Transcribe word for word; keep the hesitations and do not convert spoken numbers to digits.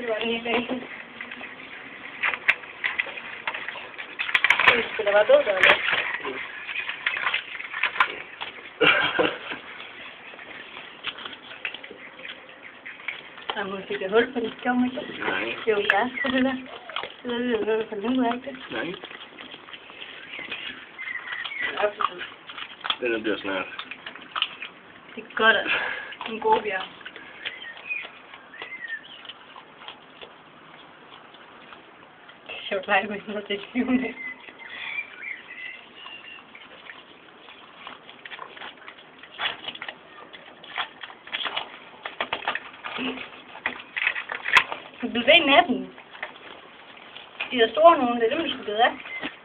det var den hele dagen. Det spiller bare død, eller? Der må fik et hul på det, gjorde man ikke? Nej. Det er jo gas på det der. Det er jo noget, der kan lide, ikke? Nej. Absolut. Den bliver snart. Det er godt, altså. En god bjerg. Det er sjovt lege med noget til syvende. Du blev ved natten. De der store nogen, det er dem, du skulle blive af.